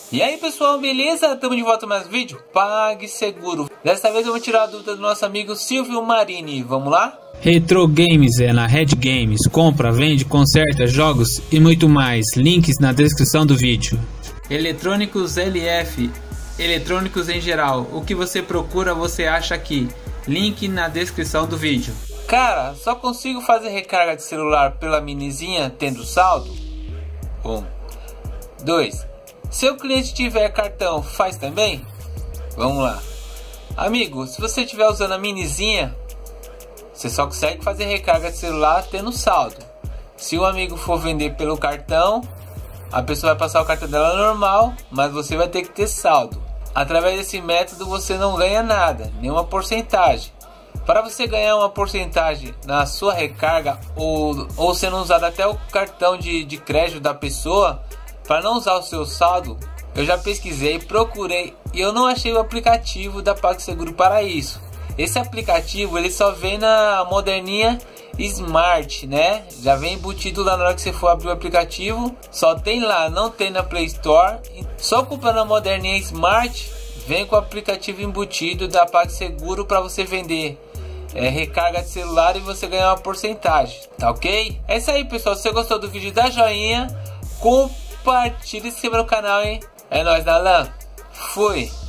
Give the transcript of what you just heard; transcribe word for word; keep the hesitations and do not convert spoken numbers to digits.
E aí pessoal, beleza? Estamos de volta com mais um vídeo PagSeguro. Dessa vez eu vou tirar a dúvida do nosso amigo Silvio Marini. Vamos lá? Retro Games é na Red Games. Compra, vende, conserta, jogos e muito mais. Links na descrição do vídeo. Eletrônicos L F. Eletrônicos em geral. O que você procura você acha aqui. Link na descrição do vídeo. Cara, só consigo fazer recarga de celular pela minizinha tendo saldo? Um. Dois. Se o cliente tiver cartão, faz também? Vamos lá. Amigo, se você estiver usando a minizinha, você só consegue fazer recarga de celular tendo saldo. Se o amigo for vender pelo cartão, a pessoa vai passar o cartão dela normal, mas você vai ter que ter saldo. Através desse método você não ganha nada, nenhuma porcentagem. Para você ganhar uma porcentagem na sua recarga ou, ou sendo usado até o cartão de, de crédito da pessoa, para não usar o seu saldo, eu já pesquisei, procurei e eu não achei o aplicativo da PagSeguro para isso. Esse aplicativo ele só vem na moderninha Smart, né? Já vem embutido lá na hora que você for abrir o aplicativo. Só tem lá, não tem na Play Store. Só comprando a moderninha Smart, vem com o aplicativo embutido da PagSeguro para você vender é, recarga de celular e você ganhar uma porcentagem, tá ok? É isso aí pessoal, se você gostou do vídeo dá joinha, compartilha, se inscreva no canal, hein? É nóis da L A N. Fui!